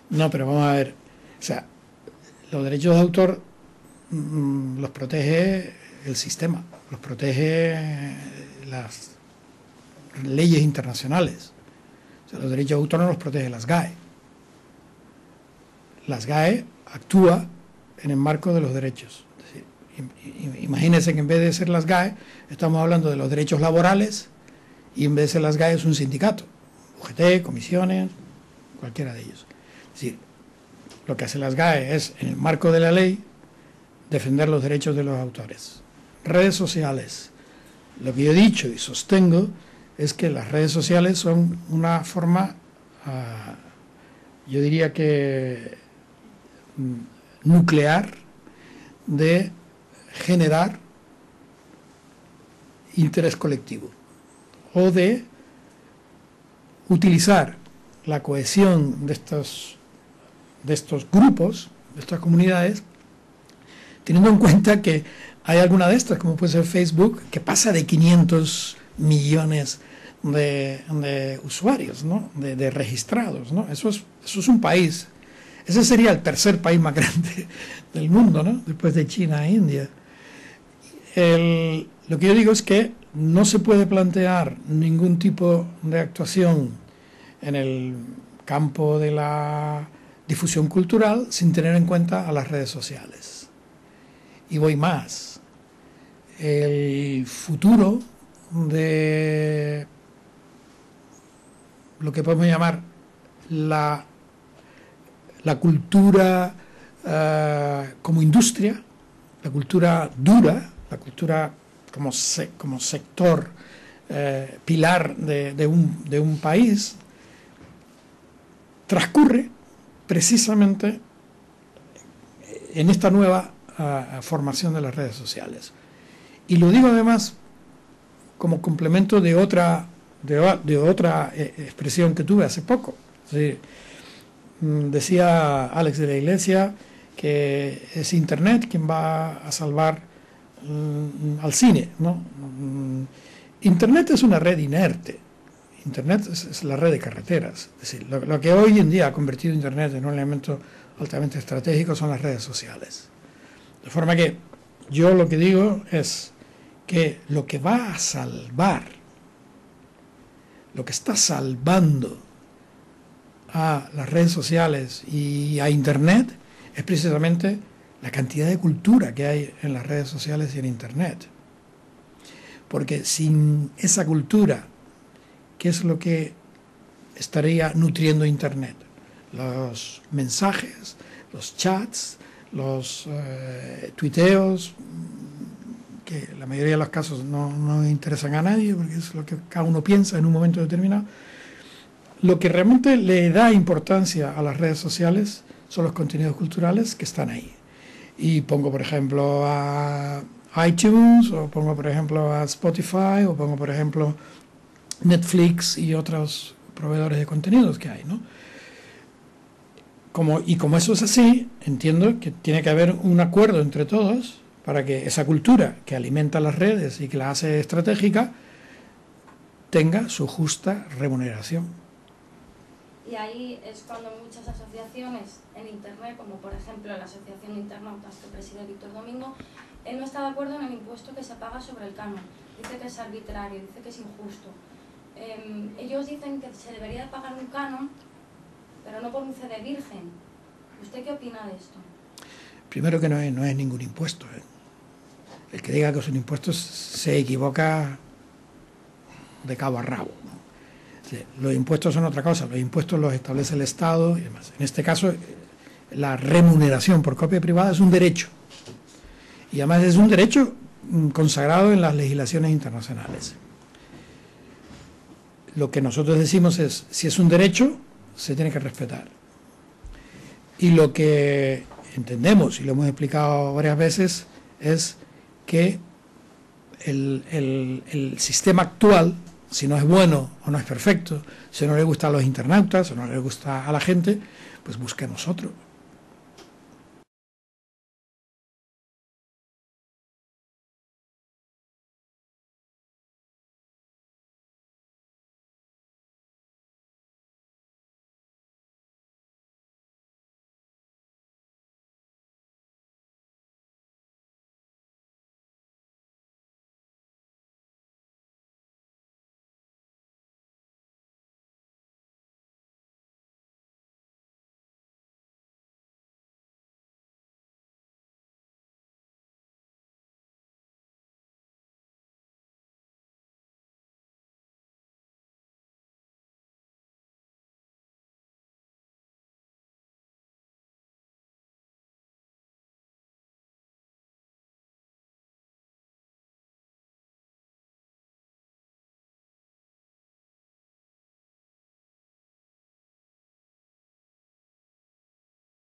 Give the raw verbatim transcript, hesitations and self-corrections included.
No, pero vamos a ver, o sea, los derechos de autor mmm, los protege el sistema, los protege las leyes internacionales. O sea, los derechos de autor no los protege las G A E. Las G A E actúa en el marco de los derechos. Es decir, imagínense que en vez de ser las G A E, estamos hablando de los derechos laborales y en vez de ser las G A E es un sindicato. U G T, comisiones, cualquiera de ellos. Es decir, lo que hacen las G A E es, en el marco de la ley, defender los derechos de los autores. Redes sociales. Lo que yo he dicho y sostengo es que las redes sociales son una forma, uh, yo diría que nuclear, de generar interés colectivo o de utilizar la cohesión de estos, de estos grupos, de estas comunidades, teniendo en cuenta que hay alguna de estas, como puede ser Facebook, que pasa de quinientos millones de, de usuarios, ¿no? de, de registrados, ¿no? Eso es, eso es un país. Ese sería el tercer país más grande del mundo, ¿no? Después de China e India. El, lo que yo digo es que no se puede plantear ningún tipo de actuación en el campo de la difusión cultural sin tener en cuenta a las redes sociales. Y voy más. El futuro de lo que podemos llamar la, la cultura uh, como industria, la cultura dura, la cultura como, se, como sector uh, pilar de, de, un, de un país, transcurre precisamente en esta nueva uh, formación de las redes sociales. Y lo digo además como complemento de otra, de, de otra eh, expresión que tuve hace poco. Sí, decía Alex de la Iglesia que es Internet quien va a salvar mm, al cine, ¿no? Internet es una red inerte. Internet es, es la red de carreteras. Es decir, lo, lo que hoy en día ha convertido Internet en un elemento altamente estratégico son las redes sociales. De forma que yo lo que digo es que lo que va a salvar, lo que está salvando a las redes sociales y a Internet es precisamente la cantidad de cultura que hay en las redes sociales y en Internet. Porque sin esa cultura, ¿qué es lo que estaría nutriendo Internet? Los mensajes, los chats, los eh, tuiteos, que la mayoría de los casos no, no interesan a nadie, porque es lo que cada uno piensa en un momento determinado. Lo que realmente le da importancia a las redes sociales son los contenidos culturales que están ahí. Y pongo, por ejemplo, a iTunes, o pongo, por ejemplo, a Spotify, o pongo, por ejemplo, Netflix y otros proveedores de contenidos que hay, ¿no? Como, y como eso es así, entiendo que tiene que haber un acuerdo entre todos para que esa cultura que alimenta las redes y que la hace estratégica tenga su justa remuneración. Y ahí es cuando muchas asociaciones en Internet, como por ejemplo la Asociación de Internautas que preside Víctor Domingo, él no está de acuerdo en el impuesto que se paga sobre el canon. Dice que es arbitrario, dice que es injusto. Eh, ellos dicen que se debería de pagar un canon, pero no por un C D virgen. ¿Usted qué opina de esto? Primero que no es, no es ningún impuesto, ¿eh? El que diga que es un impuesto se equivoca de cabo a rabo, ¿no? Sí, los impuestos son otra cosa, los impuestos los establece el Estado y demás. En este caso, la remuneración por copia privada es un derecho. Y además es un derecho consagrado en las legislaciones internacionales. Lo que nosotros decimos es, si es un derecho, se tiene que respetar. Y lo que entendemos, y lo hemos explicado varias veces, es que el, el, el sistema actual, si no es bueno o no es perfecto, si no le gusta a los internautas o no le gusta a la gente, pues busquemos otro.